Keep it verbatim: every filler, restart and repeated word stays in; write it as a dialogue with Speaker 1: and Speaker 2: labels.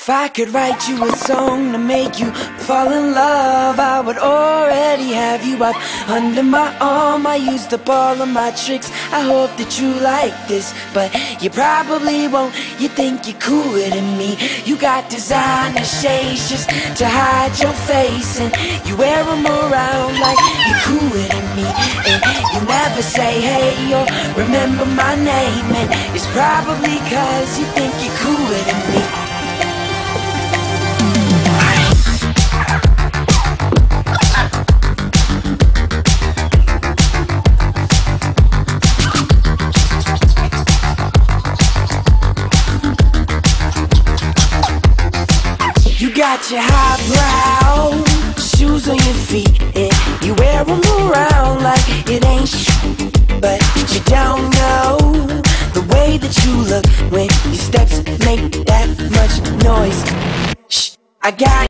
Speaker 1: If I could write you a song to make you fall in love, I would already have you up under my arm. I used up all of my tricks, I hope that you like this, but you probably won't. You think you're cooler than me. You got designer shades just to hide your face, and you wear them around like you're cooler than me. And you never say hey or remember my name, and it's probably cause you think you're cooler than me. You got your highbrow shoes on your feet, and you wear them around like it ain't sh**, but you don't know the way that you look when your steps make that much noise. Shh, I got